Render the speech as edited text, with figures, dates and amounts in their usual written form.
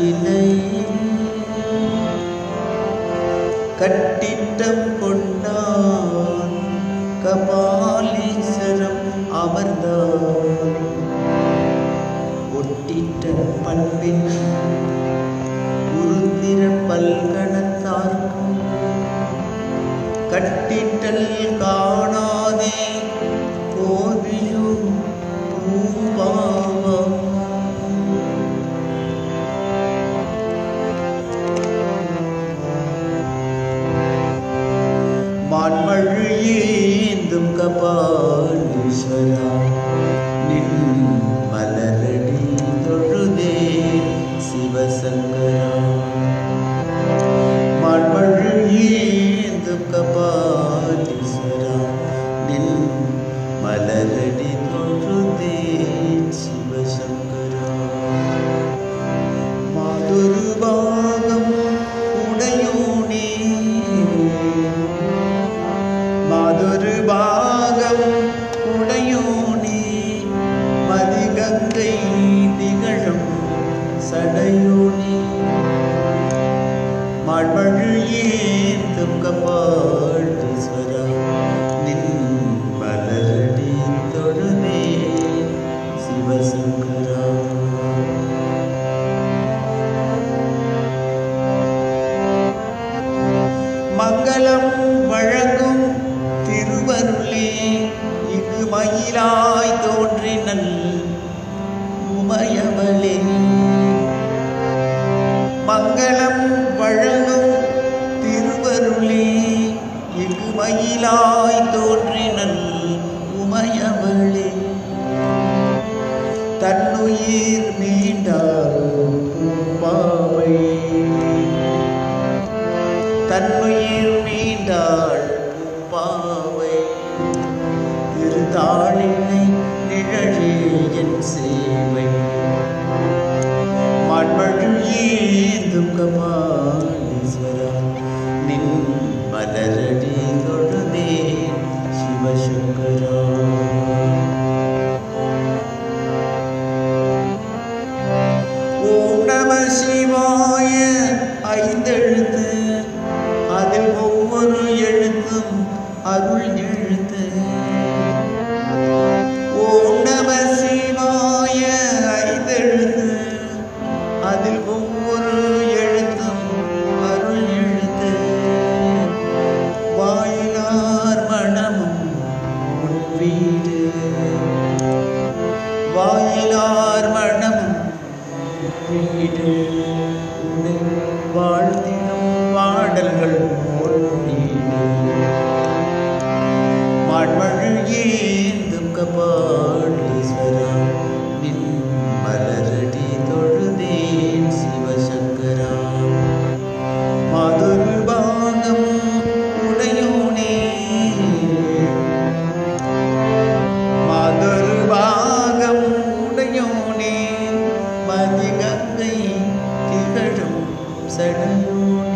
மதிலை கட்டிட்டம் கொண்டான் கபாலீஸ்வரம் அமர்ந்தான் ஒட்டிட்ட பண்பின் உருத்திர பல்கணத்தார்க்கும் கட்டிட்டல் காணாதே கோவியும் பூபாவம் மான்மழியேந்தும் கபாலீஸ்வரா நின் மலரடி தொழுதே சிவசங்கரா மான்மழியேந்தும் கபாலீஸ்வரா நின் மலரடி தொழுதே சிவசங்கரா மாதொரு பாகம் உடையோனே மாதொரு பாகம் உடையோனே மதிகங்கை திகழும் சடையோனே மான்மழியேந்தும் கபாலீஸ்வரா நின் மலரடி தொழுதே சிவசங்கரா மங்களம் வழங்கும் திருவருளே இங்கு மயிலாய் தோன்றினல் உமையவளே மங்களம் வழங்கும் திருவருளே இங்கு மயிலாய் தோன்றினல் உமையவளே தன்னுயிர் மீண்டார் பூம்பாவை தன்னுயிர் மீண்டாள் பூம்பாவை திருத்தாளினை நிழலே என் சேவை மான்மழியேந்தும் கபாலீஸ்வரா நின் மலரடி தொழுதே சிவசங்கரா ஓம் நம சிவாய ஐந்தெழுத்து அதில் ஒவ்வொரு எழுத்தும் அருள் எழுத்து ஓம் நம சிவாய ஐந்தெழுத்து அதில் ஒவ்வொரு எழுத்தும் அருள் எழுத்து வாயிலார் மனமும் உன் வீடு வாயிலார் மனமும் வீடு உன்னை வாழ்த்திடும் பாடல்கள் மான்மழியேந்தும் கபாலீஸ்வரா நின் மலரடி தொழுதேன் சிவசங்கரா மாதொரு பாகம் உடையோனே மாதொரு பாகம் உடையோனே மதிகங்கை திகழும் சடையோனே